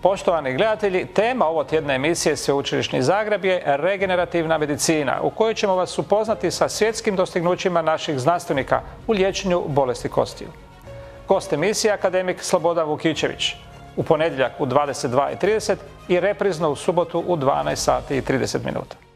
Poštovani gledatelji, tema ovotjedne emisije Sveučilišni Zagreb je regenerativna medicina, u kojoj ćemo vas upoznati sa svjetskim dostignućima naših znanstvenika u liječenju bolesti kostiju. Gost emisije je akademik Slobodan Vukičević. U ponedjeljak u 22:30 i reprizno u subotu u 12:30.